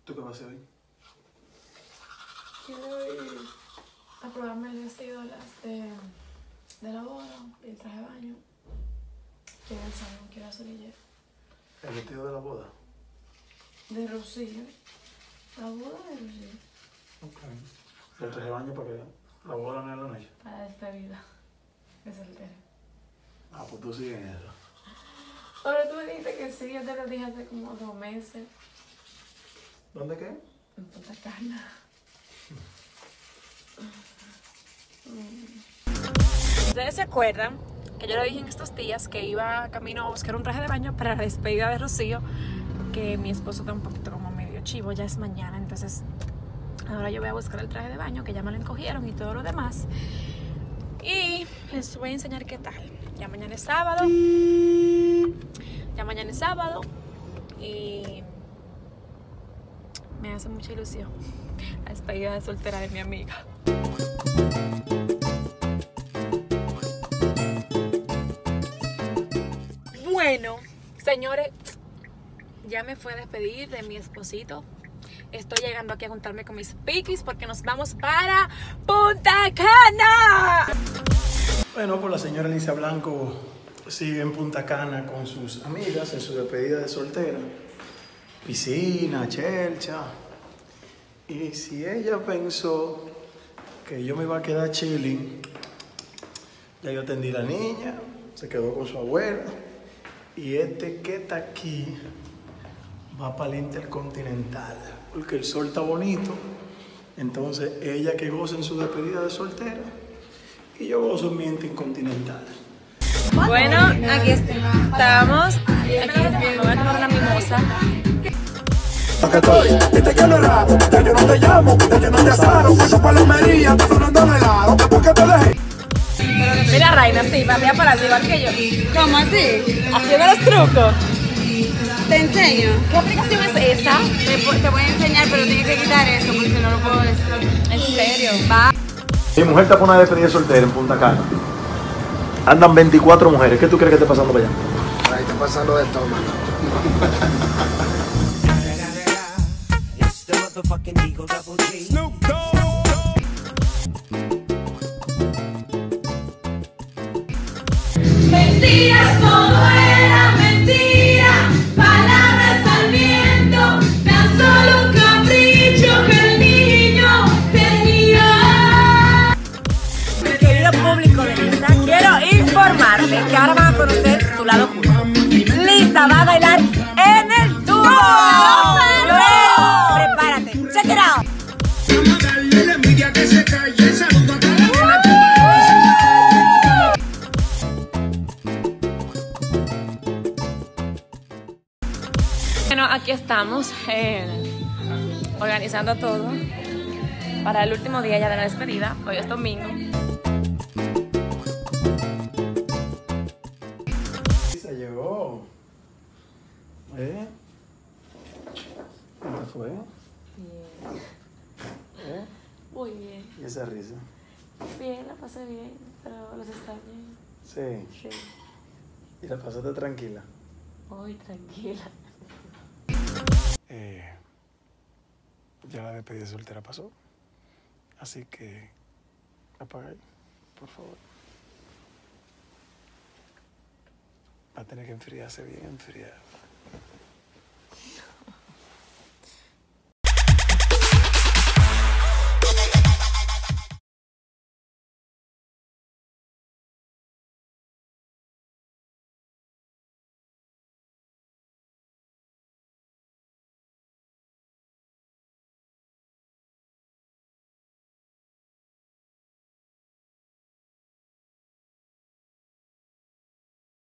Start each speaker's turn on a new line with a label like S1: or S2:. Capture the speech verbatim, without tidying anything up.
S1: ¿Tú qué vas a hacer hoy?
S2: Quiero ir a probarme el vestido de, las de, de la boda y el traje de baño. Quiero el salón, quiero la solillera.
S1: ¿El vestido de la boda?
S2: De Rocío. La boda de Rocío.
S1: Ok. ¿El traje de baño para qué? ¿La boda no es la noche?
S2: Para la despedida de soltera.
S1: Ah, pues tú sigues en eso.
S2: Ahora tú me dijiste que sí, yo te lo dije hace como dos meses.
S1: ¿Dónde qué?
S2: En Punta Cana.
S3: ¿Ustedes se acuerdan que yo le dije en estos días que iba camino a buscar un traje de baño para la despedida de Rocío? Que mi esposo está un poquito como medio chivo, ya es mañana, entonces ahora yo voy a buscar el traje de baño, que ya me lo encogieron y todo lo demás. Y les voy a enseñar qué tal. Ya mañana es sábado. Ya mañana es sábado. Y me hace mucha ilusión la despedida de soltera de mi amiga. Bueno, señores, ya me fui a despedir de mi esposito. Estoy llegando aquí a juntarme con mis piquis porque nos vamos para Punta Cana.
S1: Bueno, pues la señora Alicia Blanco sigue en Punta Cana con sus amigas en su despedida de soltera. Piscina, chelcha. Y si ella pensó que yo me iba a quedar chilling, ya yo atendí a la niña, se quedó con su abuela. Y este que está aquí va para el Intercontinental, porque el sol está bonito. Entonces ella que goza en su despedida de soltera y yo gozo en mi Intercontinental.
S3: Bueno, aquí estamos. Aquí me voy a tomar una mimosa.
S4: Que estoy, y te quiero helado, ya yo no te llamo, ya yo no te asaro, cuento palomería, está sonando el helado, después que te dejé.
S3: Mira, Raina, sí, patea para arriba que yo.
S5: ¿Cómo así?
S3: Haciendo los trucos.
S5: ¿Te enseño?
S3: ¿Qué aplicación es esa?
S5: Te, te voy a enseñar, pero tienes que quitar eso porque no lo puedo decir.
S3: ¿En serio?
S5: Va.
S1: Mi mujer está por una despedida soltera en Punta Cana. Andan veinticuatro mujeres. ¿Qué tú crees que esté pasando para allá?
S4: Ahí está pasando de todo, mano.
S6: Mentiras, todo era mentira, palabras al viento, tan solo un capricho que el niño tenía.
S3: Mi querido público de Lisa, quiero informarle que ahora van a conocer su lado oscuro. Lisa va a bailar en el tubo. ¡No! Prepárate, check it out.
S4: Vamos a darle la envidia que se calle, saludo a toda la
S3: Bueno, aquí estamos eh, organizando todo para el último día ya de la despedida. Hoy es domingo.
S1: Se llegó. ¿Eh? ¿Cómo te fue?
S2: Bien.
S1: ¿Eh?
S2: Muy bien.
S1: ¿Y esa risa?
S2: Bien, la pasé bien, pero los extrañé.
S1: Sí.
S2: Sí.
S1: ¿Y la pasaste tranquila?
S2: Muy tranquila.
S1: Eh, ya la despedida soltera pasó. Así que apaga ahí, por favor. Va a tener que enfriarse bien enfriada.